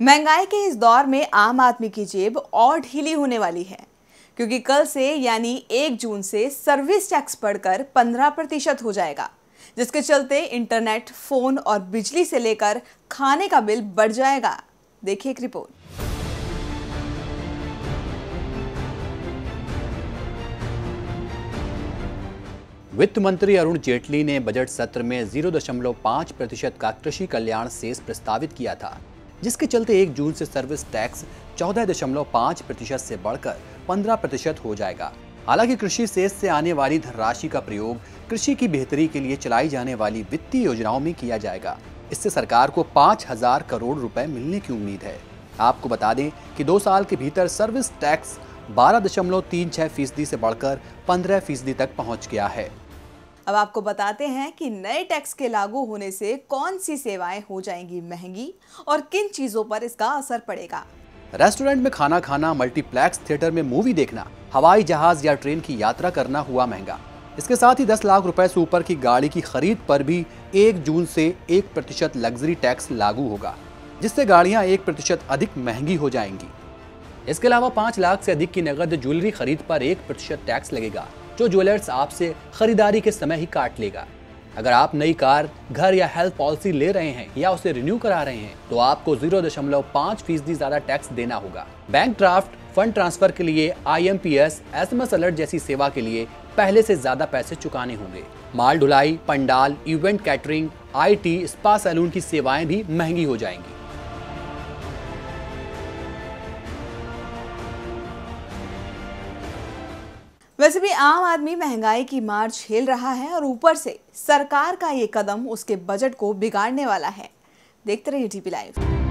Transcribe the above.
महंगाई के इस दौर में आम आदमी की जेब और ढीली होने वाली है, क्योंकि कल से यानी 1 जून से सर्विस टैक्स बढ़कर 15% हो जाएगा, जिसके चलते इंटरनेट, फोन और बिजली से लेकर खाने का बिल बढ़ जाएगा। देखिए एक रिपोर्ट। वित्त मंत्री अरुण जेटली ने बजट सत्र में 0.5% का कृषि कल्याण सेस प्रस्तावित किया था, जिसके चलते 1 जून से सर्विस टैक्स 14.5% से बढ़कर 15% हो जाएगा। हालांकि कृषि सेस से आने वाली धनराशि का प्रयोग कृषि की बेहतरी के लिए चलाई जाने वाली वित्तीय योजनाओं में किया जाएगा। इससे सरकार को 5,000 करोड़ रुपए मिलने की उम्मीद है। आपको बता दें कि 2 साल के भीतर सर्विस टैक्स 12.36% से बढ़कर 15% तक पहुंच गया है। अब आपको बताते हैं कि नए टैक्स के लागू होने से कौन सी सेवाएं हो जाएंगी महंगी और किन चीजों पर इसका असर पड़ेगा। रेस्टोरेंट में खाना खाना, मल्टीप्लेक्स थिएटर में मूवी देखना, हवाई जहाज या ट्रेन की यात्रा करना हुआ महंगा। इसके साथ ही 10 लाख रुपए से ऊपर की गाड़ी की खरीद पर भी 1 जून से 1% लग्जरी टैक्स लागू होगा, जिससे गाड़ियां 1% अधिक महंगी हो जाएंगी। इसके अलावा 5 लाख से अधिक की नगद ज्वेलरी खरीद पर 1% टैक्स लगेगा, जो ज्वेलर्स आपसे खरीदारी के समय ही काट लेगा। अगर आप नई कार, घर या हेल्थ पॉलिसी ले रहे हैं या उसे रिन्यू करा रहे हैं, तो आपको 0.5% ज्यादा टैक्स देना होगा। बैंक ड्राफ्ट, फंड ट्रांसफर के लिए IMPS, SMS अलर्ट जैसी सेवा के लिए पहले से ज्यादा पैसे चुकाने होंगे। माल ढुलाई, pandal, event catering, IT, spa salon की सेवाएं भी महंगी हो जाएंगी। वैसे भी आम आदमी महंगाई की मार झेल रहा है और ऊपर से सरकार का ये कदम उसके बजट को बिगाड़ने वाला है। देखते रहिए TP लाइव।